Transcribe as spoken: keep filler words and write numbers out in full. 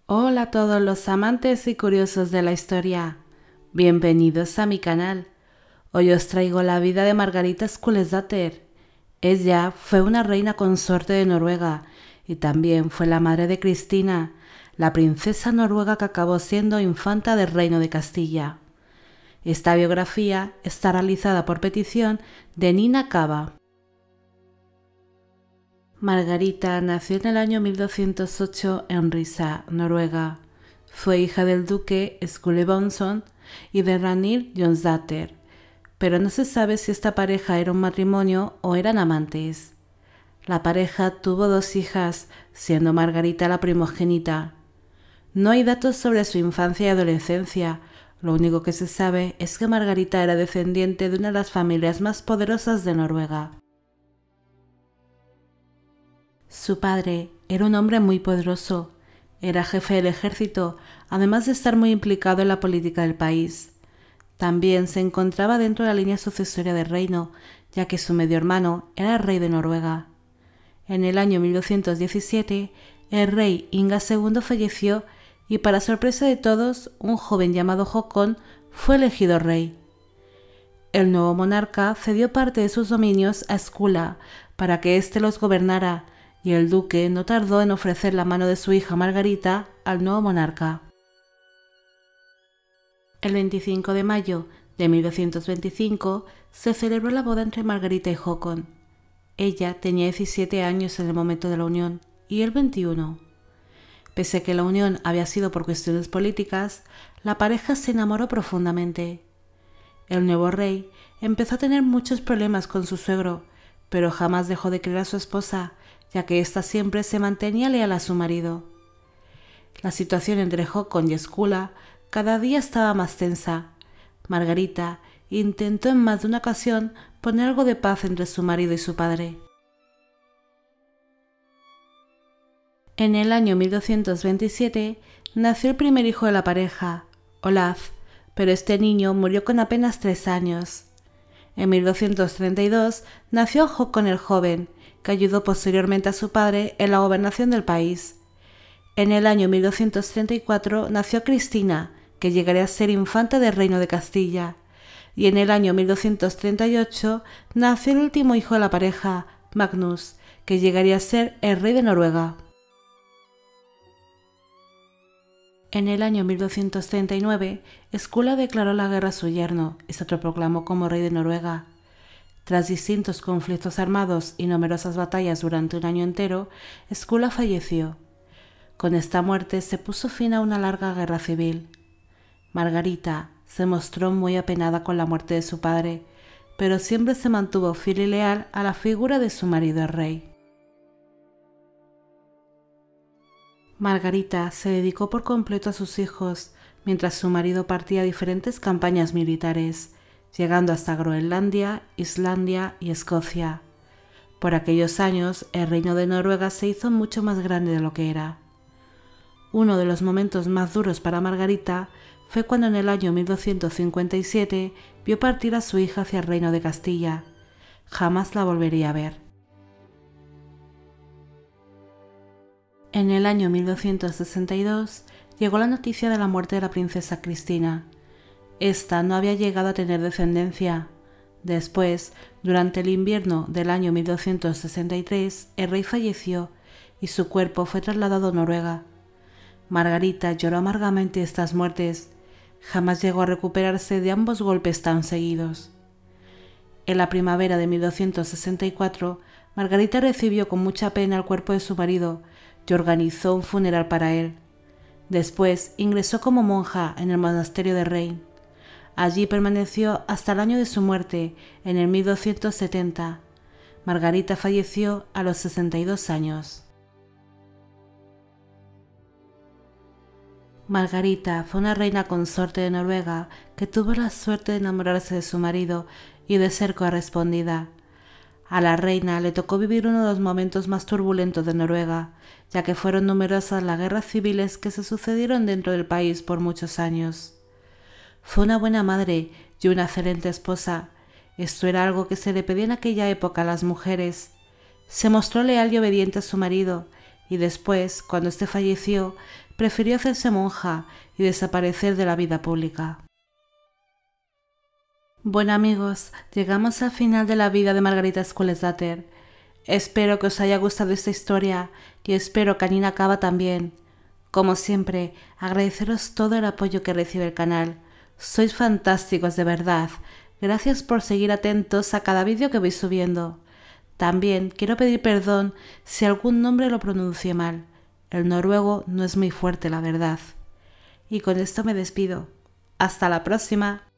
Hola a todos los amantes y curiosos de la historia. Bienvenidos a mi canal. Hoy os traigo la vida de Margarita Skulesdatter. Ella fue una reina consorte de Noruega y también fue la madre de Cristina, la princesa noruega que acabó siendo infanta del Reino de Castilla. Esta biografía está realizada por petición de Nina Cava. Margarita nació en el año mil doscientos ocho en Risa, Noruega. Fue hija del duque Skule-Bjørnson y de Ragnhild Jonsdatter, pero no se sabe si esta pareja era un matrimonio o eran amantes. La pareja tuvo dos hijas, siendo Margarita la primogénita. No hay datos sobre su infancia y adolescencia. Lo único que se sabe es que Margarita era descendiente de una de las familias más poderosas de Noruega. Su padre era un hombre muy poderoso. Era jefe del ejército, además de estar muy implicado en la política del país. También se encontraba dentro de la línea sucesoria del reino, ya que su medio hermano era el rey de Noruega. En el año mil doscientos diecisiete, el rey Inga segundo falleció y, para sorpresa de todos, un joven llamado Håkon fue elegido rey. El nuevo monarca cedió parte de sus dominios a Skula para que éste los gobernara, y el duque no tardó en ofrecer la mano de su hija Margarita al nuevo monarca. El veinticinco de mayo de mil doscientos veinticinco se celebró la boda entre Margarita y Håkon. Ella tenía diecisiete años en el momento de la unión y él veintiuno. Pese a que la unión había sido por cuestiones políticas, la pareja se enamoró profundamente. El nuevo rey empezó a tener muchos problemas con su suegro, pero jamás dejó de querer a su esposa, ya que ésta siempre se mantenía leal a su marido. La situación entre Håkon y Skula cada día estaba más tensa. Margarita intentó en más de una ocasión poner algo de paz entre su marido y su padre. En el año mil doscientos veintisiete nació el primer hijo de la pareja, Olaf, pero este niño murió con apenas tres años. En mil doscientos treinta y dos nació Håkon el joven, que ayudó posteriormente a su padre en la gobernación del país. En el año mil doscientos treinta y cuatro nació Cristina, que llegaría a ser infanta del Reino de Castilla, y en el año mil doscientos treinta y ocho nació el último hijo de la pareja, Magnus, que llegaría a ser el rey de Noruega. En el año mil doscientos treinta y nueve, Skula declaró la guerra a su yerno y se autoproclamó como rey de Noruega. Tras distintos conflictos armados y numerosas batallas durante un año entero, Skula falleció. Con esta muerte se puso fin a una larga guerra civil. Margarita se mostró muy apenada con la muerte de su padre, pero siempre se mantuvo fiel y leal a la figura de su marido el rey. Margarita se dedicó por completo a sus hijos, mientras su marido partía a diferentes campañas militares, llegando hasta Groenlandia, Islandia y Escocia. Por aquellos años, el reino de Noruega se hizo mucho más grande de lo que era. Uno de los momentos más duros para Margarita fue cuando en el año mil doscientos cincuenta y siete vio partir a su hija hacia el reino de Castilla. Jamás la volvería a ver. En el año mil doscientos sesenta y dos llegó la noticia de la muerte de la princesa Cristina. Esta no había llegado a tener descendencia. Después, durante el invierno del año mil doscientos sesenta y tres, el rey falleció y su cuerpo fue trasladado a Noruega. Margarita lloró amargamente estas muertes. Jamás llegó a recuperarse de ambos golpes tan seguidos. En la primavera de mil doscientos sesenta y cuatro, Margarita recibió con mucha pena el cuerpo de su marido y organizó un funeral para él. Después ingresó como monja en el monasterio de Rein. Allí permaneció hasta el año de su muerte, en el mil doscientos setenta. Margarita falleció a los sesenta y dos años. Margarita fue una reina consorte de Noruega que tuvo la suerte de enamorarse de su marido y de ser correspondida. A la reina le tocó vivir uno de los momentos más turbulentos de Noruega, ya que fueron numerosas las guerras civiles que se sucedieron dentro del país por muchos años. Fue una buena madre y una excelente esposa. Esto era algo que se le pedía en aquella época a las mujeres. Se mostró leal y obediente a su marido, y después, cuando éste falleció, prefirió hacerse monja y desaparecer de la vida pública. Bueno amigos, llegamos al final de la vida de Margarita Skolesdatter. Espero que os haya gustado esta historia y espero que a Nina Cava también. Como siempre, agradeceros todo el apoyo que recibe el canal. Sois fantásticos de verdad. Gracias por seguir atentos a cada vídeo que voy subiendo. También quiero pedir perdón si algún nombre lo pronuncie mal. El noruego no es muy fuerte, la verdad. Y con esto me despido. Hasta la próxima.